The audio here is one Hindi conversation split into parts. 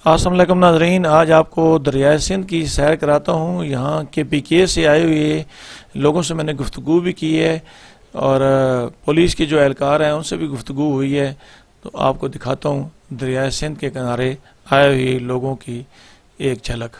अस्सलाम वालेकुम नाज़रीन, आज आपको दरियाए सिंध की सैर कराता हूँ। यहाँ के पीके से आए हुए लोगों से मैंने गुफ्तगू भी की है और पुलिस के जो एहलकार हैं उनसे भी गुफ्तगू हुई है। तो आपको दिखाता हूँ दरियाए सिंध के किनारे आए हुए लोगों की एक झलक।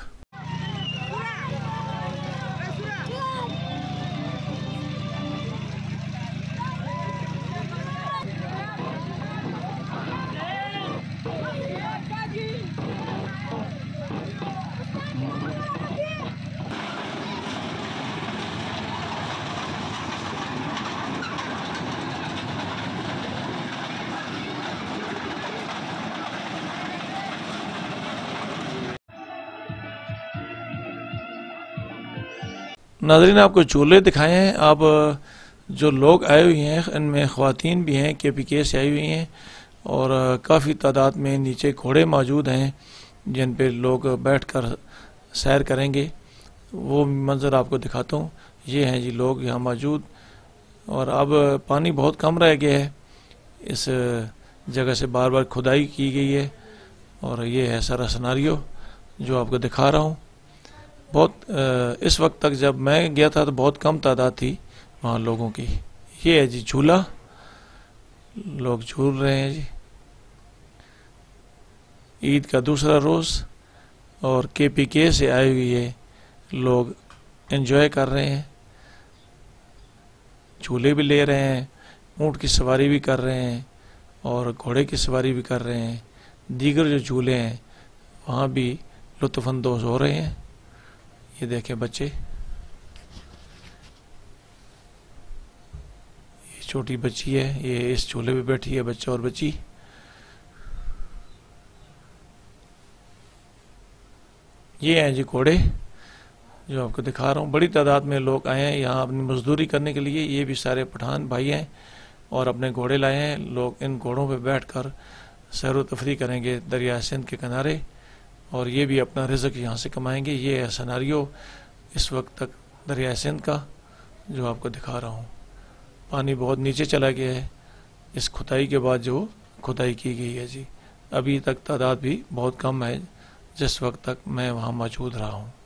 नाज़रीन, आपको झूले दिखाए हैं। अब जो लोग आए हुए हैं इनमें ख़वातीन भी हैं, KPK से आई हुई हैं और काफ़ी तादाद में नीचे घोड़े मौजूद हैं जिन पे लोग बैठकर सैर करेंगे। वो मंज़र आपको दिखाता हूँ। ये हैं जी लोग यहाँ मौजूद और अब पानी बहुत कम रह गया है। इस जगह से बार बार खुदाई की गई है और ये है सारा सिनेरियो जो आपको दिखा रहा हूँ। बहुत इस वक्त तक जब मैं गया था तो बहुत कम तादाद थी वहाँ लोगों की। ये है जी झूला, लोग झूल रहे हैं जी। ईद का दूसरा रोज़ और KPK से आए हुए लोग एंजॉय कर रहे हैं, झूले भी ले रहे हैं, ऊँट की सवारी भी कर रहे हैं और घोड़े की सवारी भी कर रहे हैं। दीगर जो झूले हैं वहाँ भी लुत्फ़अंदोज़ हो रहे हैं। ये देखें बच्चे, ये छोटी बच्ची है, ये इस झूले पे बैठी है, बच्चा और बच्ची। ये हैं जी घोड़े जो आपको दिखा रहा हूँ। बड़ी तादाद में लोग आए हैं यहाँ अपनी मजदूरी करने के लिए। ये भी सारे पठान भाई हैं और अपने घोड़े लाए हैं। लोग इन घोड़ों पे बैठकर सैर व तफरी करेंगे दरिया सिंध के किनारे और ये भी अपना रिज़्क यहाँ से कमाएंगे। ये है सिनेरियो इस वक्त तक दरिया सिंध का जो आपको दिखा रहा हूँ। पानी बहुत नीचे चला गया है इस खुदाई के बाद जो खुदाई की गई है जी। अभी तक तादाद भी बहुत कम है जिस वक्त तक मैं वहाँ मौजूद रहा हूँ।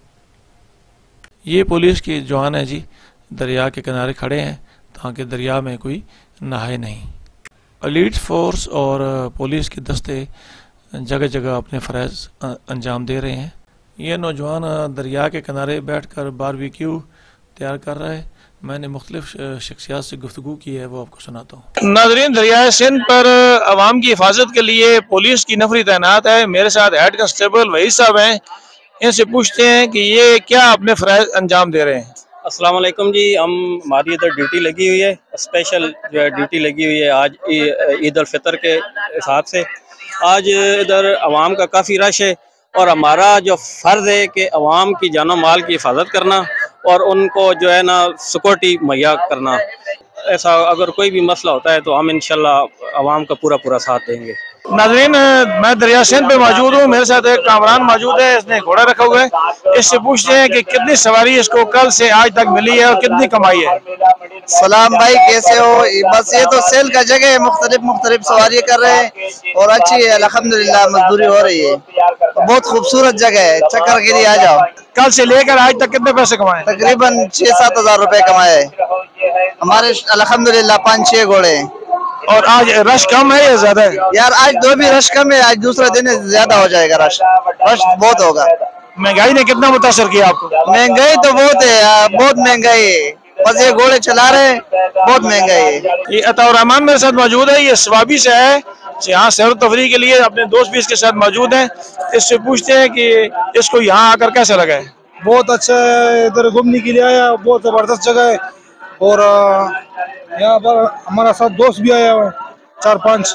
ये पुलिस के जवान है जी, दरिया के किनारे खड़े हैं ताकि दरिया में कोई नहाए नहीं। एलीट फोर्स और पुलिस के दस्ते जगह जगह अपने फ़रज़ अंजाम दे रहे हैं। ये नौजवान दरिया के किनारे बैठकर बारबेक्यू तैयार कर रहा है। मैंने मुख्तलिफ शख्सियात से गुफ्तगू की है, वो आपको सुनाता हूँ। नाज़रीन, दरिया सिंध पर अवाम की हिफाजत के लिए पुलिस की नफरी तैनात है। मेरे साथ हेड कांस्टेबल वही साहब हैं। इनसे पूछते हैं कि ये क्या अपने फ़रज़ अंजाम दे रहे हैं। अस्सलाम वालेकुम जी, हमारी इधर ड्यूटी लगी हुई है, स्पेशल जो है ड्यूटी लगी हुई है आज ईद उल फितर के हिसाब से। आज इधर अवाम का काफ़ी रश है और हमारा जो फ़र्ज़ है कि अवाम की जानो माल की हिफाजत करना और उनको जो है ना सिक्योरिटी मुहैया करना। ऐसा अगर कोई भी मसला होता है तो हम इंशाल्लाह अवाम का पूरा साथ देंगे। नाज़रीन, मैं दरिया सिंध पे मौजूद हूँ। मेरे साथ एक कामरान मौजूद है, इसने घोड़ा रखा हुआ है। इससे पूछते हैं कि कितनी सवारी इसको कल से आज तक मिली है और कितनी कमाई है। सलाम भाई, कैसे हो? बस ये तो सेल का जगह है, मुख्तलिफ सवारी कर रहे हैं और अच्छी है अल्हम्दुलिल्लाह, मजदूरी हो रही है। बहुत खूबसूरत जगह है, चक्कर के लिए आ जाओ। कल से लेकर आज तक कितने पैसे कमाए? तकरीबन 6-7 हज़ार रुपए कमाए हमारे अल्हम्दुलिल्लाह। 5-6 घोड़े हैं। और आज रश कम है या ज्यादा है? यार आज तो भी रश कम है, आज दूसरा दिन है, ज्यादा हो जाएगा रश बहुत होगा। महंगाई ने कितना मुतासर किया आपको? महंगाई तो बहुत है, बहुत महंगाई है। बस ये घोड़े चला रहे हैं, बहुत महंगाई है। ये अताउर रहमान मेरे साथ मौजूद है, ये स्वाबी से है, यहाँ सैर तफरी के लिए अपने दोस्त भी इसके साथ मौजूद हैं। इससे पूछते हैं कि इसको यहाँ आकर कैसा लगा है। बहुत अच्छा है, इधर घूमने के लिए आया, बहुत ज़बरदस्त जगह है और यहाँ पर हमारा साथ दोस्त भी आया है 4-5।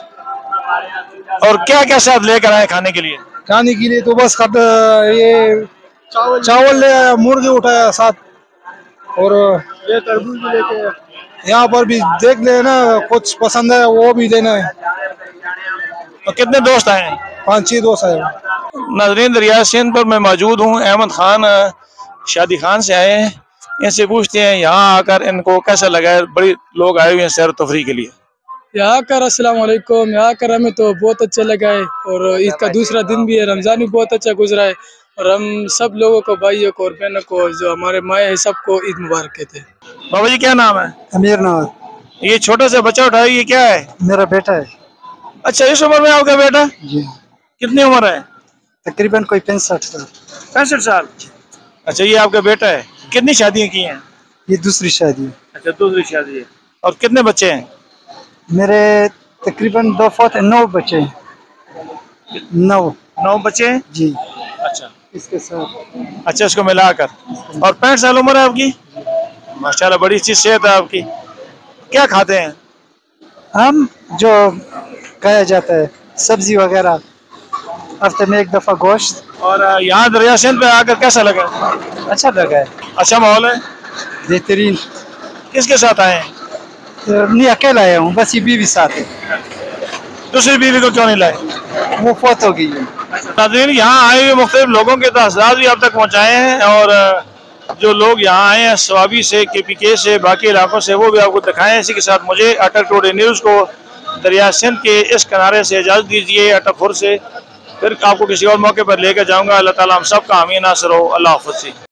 और क्या क्या साथ लेकर आए खाने के लिए? खाने के लिए तो बस ये चावल ले आया, मुर्गे उठाया साथ और ये तरबूज भी लेके यहाँ पर भी देख लेना, कुछ पसंद है वो भी लेना है। तो कितने दोस्त आए हैं? 5-6 दोस्त आए। नाज़रीन, दरिया सिंध पर मैं मौजूद हूँ। अहमद खान शादी खान से आए हैं। इनसे पूछते हैं यहाँ आकर इनको कैसा लगा है। बड़ी लोग आए हुए हैं सैर तफरी के लिए। यहाँ कर अस्सलाम वालेकुम। यहाँ कर हमें तो बहुत अच्छा लगा है और ईद का दूसरा दिन भी है, रमजान भी बहुत अच्छा गुजरा है और हम सब लोगों को, भाइयों को और बहनों को, जो हमारे माए है, सबको ईद मुबारक कहते हैं। बाबा जी क्या नाम है? अमीर नवाज। ये छोटा सा बच्चा उठाया, ये क्या है? मेरा बेटा है अच्छा, इस उम्र में आपका बेटा? जी। कितनी उम्र है? तकरीबन कोई 65 साल। 65 साल। अच्छा, ये आपका बेटा है। कितनी शादियां की हैं? ये दूसरी शादी है। अच्छा, दूसरी शादी है। और कितने बच्चे हैं? मेरे तकरीबन 9 बच्चे हैं। 9 बच्चे हैं जी। अच्छा, इसके साथ। अच्छा, इसको मिलाकर। और 65 साल उम्र है आपकी? माशाल्लाह, बड़ी अच्छी सेहत है आपकी। क्या खाते हैं? हम जो खाया जाता है सब्जी वगैरह, हफ्ते में एक दफा गोश्त। और यहाँ दरिया सिंध पे आकर कैसा लगा? अच्छा लगा है, अच्छा माहौल है? बेहतरीन। किसके साथ आए हैं? नहीं, अकेला आया हूँ, बस ये बीवी साथ है। दूसरी बीवी को क्यों नहीं लाए? वो फौत हो गई है। नाज़रीन, यहाँ आए हुए मुख्तलिफ लोगों के तासरात भी अब तक पहुँचाए हैं और जो लोग यहाँ आए हैं स्वाबी से, KPK से, बाकी इलाकों से, वो भी आपको दिखाएं। इसी के साथ मुझे अटक टुडे न्यूज़ को दरिया सिंध के इस किनारे से इजाज़त दीजिए, अटकपुर से। फिर आपको किसी और मौके पर लेकर जाऊँगा। अल्लाह ताला हम सब का आमीन नासिर हो। अल्लाह हाफ़िज़।